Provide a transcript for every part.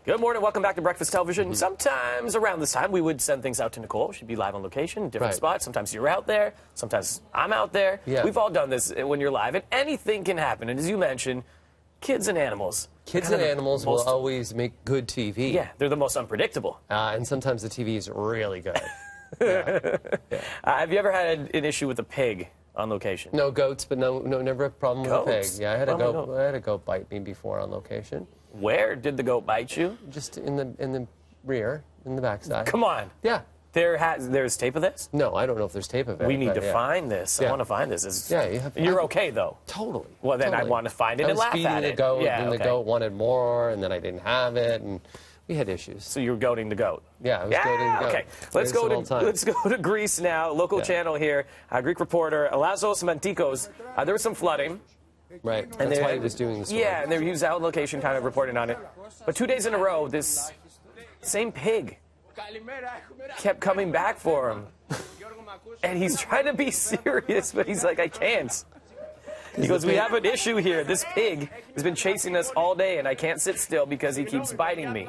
Good morning. Welcome back to Breakfast Television. Sometimes around this time, we would send things out to Nicole. She'd be live on location, different spots. Sometimes you're out there. Sometimes I'm out there. Yeah. We've all done this when you're live, and anything can happen. And as you mentioned, kids and animals. Kids and animals will always make good TV. Yeah, they're the most unpredictable. And sometimes the TV is really good. Have you ever had an issue with a pig on location? No goats, but no, never a problem with a pig. Yeah, I had a goat bite me before on location. Where did the goat bite you? Just in the rear, in the backside. Come on. Yeah. There's tape of this? No, I don't know if there's tape of it. We need to find this. I want to find this. You're okay, though? Totally. Well, then I want to find it and laugh at it. I was feeding the goat, and the goat wanted more, and then I didn't have it, and we had issues. So you were goading the goat? Yeah, I was goading the goat. Okay. Let's go to Greece now. Local channel here. Greek reporter Lazos Mantikos. There was some flooding. Right. That's why he was doing this. Yeah, and he was out on location kind of reporting on it. But 2 days in a row, this same pig kept coming back for him. And he's trying to be serious, but he's like, I can't. He goes, we have an issue here. This pig has been chasing us all day, and I can't sit still because he keeps biting me.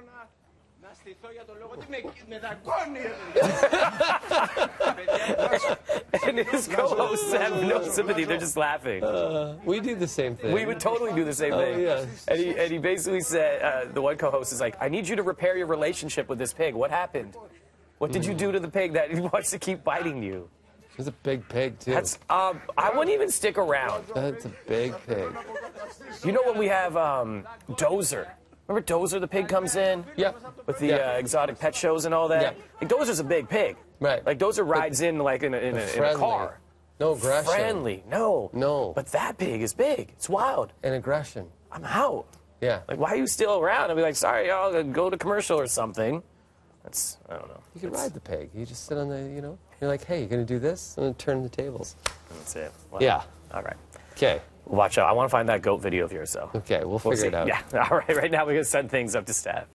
And his co-hosts have no sympathy. They're just laughing. We do the same thing. We would totally do the same thing. Yeah. And he basically said, the one co-host is like, I need you to repair your relationship with this pig. What happened? What did you do to the pig that he wants to keep biting you? It's a big pig, too. I wouldn't even stick around. That's a big pig. You know when we have Dozer? Remember Dozer, the pig comes in? Yeah. With the exotic pet shows and all that? Yeah. Like, Dozer's a big pig. Right. Like, Dozer rides in like in a car. No aggression. Friendly. No. No. But that pig is big. It's wild. And aggression. I'm out. Yeah. Like, why are you still around? I'll be like, sorry, I'll go to commercial or something. I don't know. You can ride the pig. You just sit on the, you're like, hey, you're going to do this? I'm going to turn the tables. That's it. Well, yeah. All right. Okay. Watch out. I want to find that goat video of yours, though. Okay, we'll figure it out. Yeah. All right. Right now, we're going to send things up to staff.